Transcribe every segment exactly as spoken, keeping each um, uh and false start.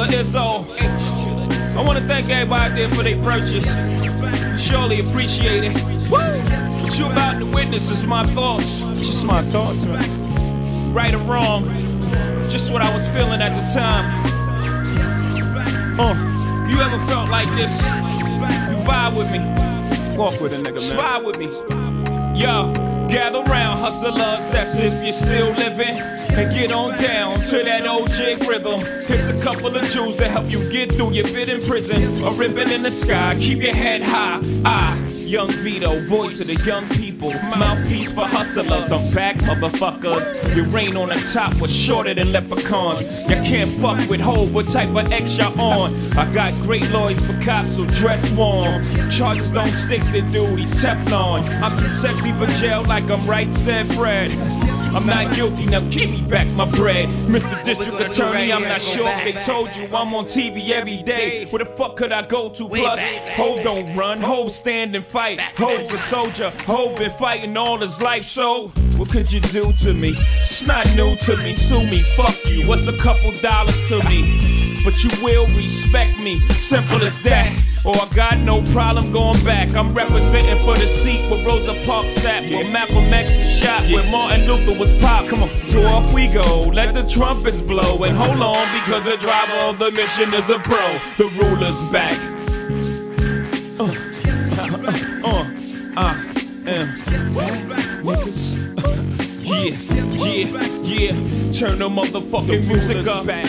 the Izzo. I want to thank everybody out there for their purchase. Surely appreciate it. Woo! What you about to witness is my thoughts. Just my thoughts, man. Right or wrong, just what I was feeling at the time. Uh, you ever felt like this? You vibe with me. Walk with a nigga, Just man. vibe with me. Yo, gather round, hustlers, that's if you're still living. And get on down to that old jig rhythm. Here's a couple of jewels to help you get through your bit in prison. A ribbon in the sky, keep your head high. Ah, Young Vito, voice of the young people. Mouthpiece for hustlers, I'm back, motherfuckers. Your reign on the top was shorter than leprechauns. You can't fuck with hoe, what type of X y'all on? I got great lawyers for cops, so dress warm. Charges don't stick to dude, he's Teflon. I'm too sexy for jail like I'm right, said Fred. I'm not guilty, now give me back my bread. Mister District Attorney, I'm not sure if they told you I'm on T V every day. Where the fuck could I go to? Plus, ho don't run, ho stand and fight. Ho's a soldier, ho been fighting all his life, so what could you do to me? It's not new to me, sue me, fuck you. What's a couple dollars to me? But you will respect me, simple as that. Or I got no problem going back. I'm representing for the seat where Rosa Parks sat, where Malcolm X was shot, where Martin Luther was popped. Come on, so off we go. Let the trumpets blow and hold on, because the driver of the mission is a pro. The ruler's back. Uh, uh, uh, uh, uh, niggas. Yeah, yeah, yeah. Turn the motherfucking music up. Back.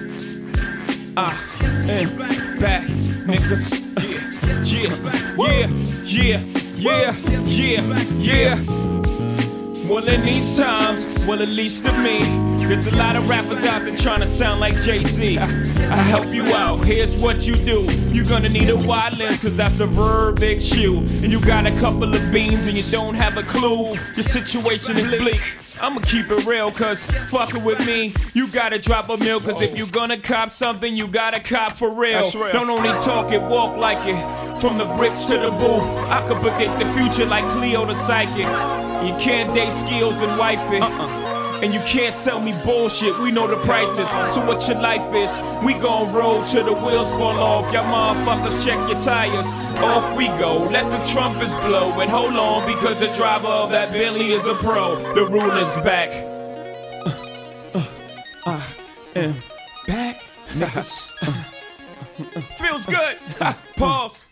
Ah, and back, niggas. Yeah, yeah, yeah, yeah, yeah, yeah. Well, in these times, well, at least to me, there's a lot of rappers out there trying to sound like Jay-Z. I, I help you out, here's what you do. You're gonna need a wide lens, cause that's a real big shoe. And you got a couple of beans and you don't have a clue. Your situation is bleak. I'ma keep it real, cause fucking with me, you gotta drop a meal. Cause if you gonna cop something, you gotta cop for real. real. Don't only talk it, walk like it. From the bricks to the booth, I could predict the future like Cleo the Psychic. You can't date skills and wife it. Uh-uh. And you can't sell me bullshit, we know the prices. So what your life is, we gon' roll till the wheels fall off. Y'all motherfuckers check your tires. Off we go, let the trumpets blow. And hold on, because the driver of that Bentley is a pro. The ruler's back. Uh, uh, I am back, niggas. Uh, uh, feels good. Pause.